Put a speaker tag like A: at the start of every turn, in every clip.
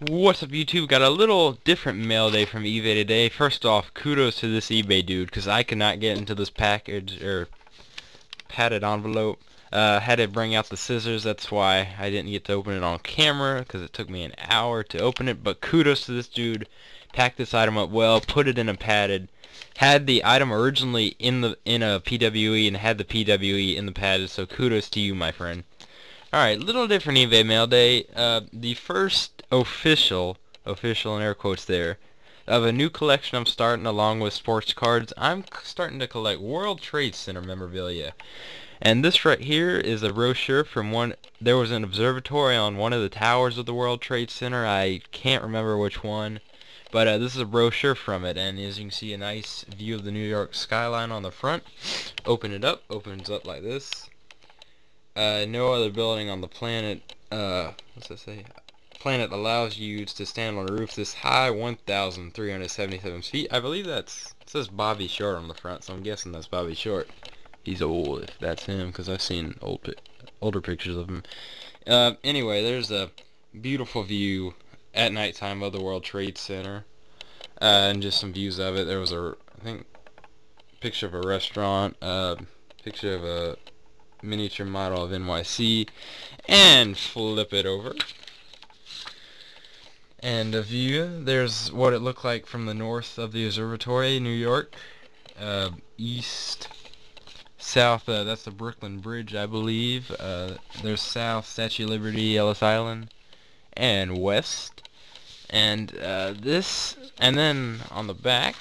A: What's up, YouTube? Got a little different mail day from eBay today. First off, kudos to this eBay dude, because I could not get into this package or padded envelope. Had to bring out the scissors. That's why I didn't get to open it on camera, because it took me an hour to open it. But kudos to this dude. Packed this item up well, put it in a padded. Had the item originally in a PWE and had the PWE in the padded. So kudos to you, my friend. Alright, little different eBay mail day. The first official in air quotes there, of a new collection I'm starting along with sports cards. I'm starting to collect World Trade Center memorabilia. And this right here is a brochure from one. There was an observatory on one of the towers of the World Trade Center. I can't remember which one. But this is a brochure from it, and as you can see, a nice view of the New York skyline on the front. Open it up, opens up like this. No other building on the planet, what's that say? Planet allows you to stand on a roof this high, 1,377 feet. I believe it says Bobby Short on the front, so I'm guessing that's Bobby Short. He's old, if that's him, because I've seen older pictures of him. Anyway, there's a beautiful view at nighttime of the World Trade Center, and just some views of it. There was I think, picture of a restaurant, picture of a miniature model of NYC, and flip it over. And a view, there's what it looked like from the north of the observatory, New York. East, south, that's the Brooklyn Bridge, I believe. There's south, Statue of Liberty, Ellis Island, and west. And this, and then on the back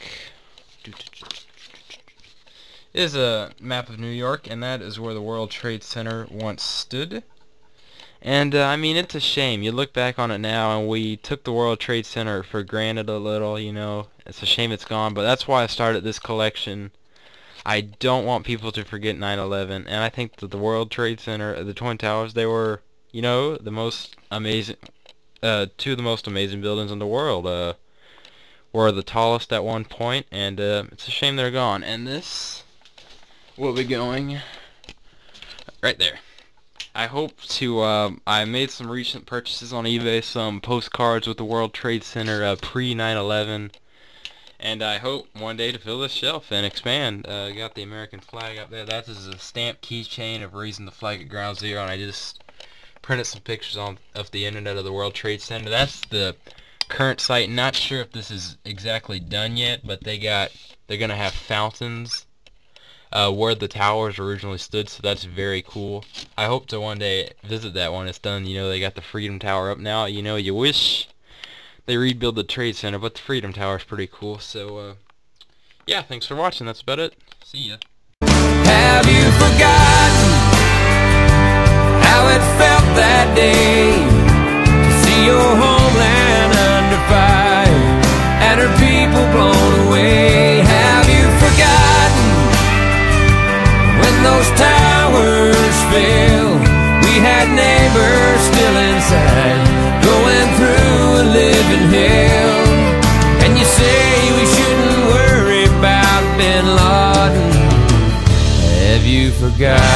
A: is a map of New York, and that is where the World Trade Center once stood. And I mean, it's a shame. You look back on it now, and we took the World Trade Center for granted a little, you know. It's a shame it's gone, but that's why I started this collection. I don't want people to forget 9/11, and I think that the World Trade Center, the Twin Towers, they were, you know, the most amazing, two of the most amazing buildings in the world. Were the tallest at one point, and it's a shame they're gone. And this will be going right there. I hope to, I made some recent purchases on eBay, some postcards with the World Trade Center pre-9/11, and I hope one day to fill this shelf and expand. Got the American flag up there. That is a stamped keychain of raising the flag at Ground Zero, and I just printed some pictures of the internet of the World Trade Center. That's the current site. Not sure if this is exactly done yet, but they're gonna have fountains where the towers originally stood, so that's very cool. I hope to one day visit that when it's done. You know, they got the Freedom Tower up now. You know, you wish they rebuild the Trade Center, but the Freedom Tower is pretty cool. So yeah, thanks for watching. That's about it. See ya.
B: Have you forgotten how it felt that day to see your homeland under fire and her people blown away? Have you forgotten when those towers fell? We had neighbors still inside, going through a living hell. And you say we shouldn't worry about Bin Laden. Have you forgotten?